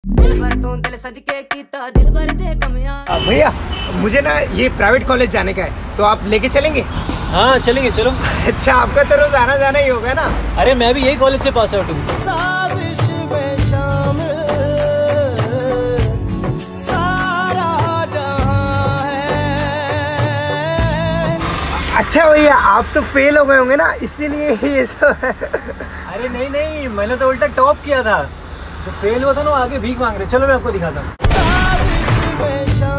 भैया मुझे ना ये प्राइवेट कॉलेज जाने का है, तो आप लेके चलेंगे? हाँ चलेंगे, चलो। अच्छा, आपका तो रोज आना जाना ही होगा ना? अरे मैं भी यही कॉलेज से पास आउट हूँ। अच्छा भैया, आप तो फेल हो गए होंगे ना, इसीलिए ये सब है। अरे नहीं नहीं, मैंने तो उल्टा टॉप किया था। जो फेल हुआ था ना, आगे भीख मांग रहे। चलो मैं आपको दिखाता हूँ।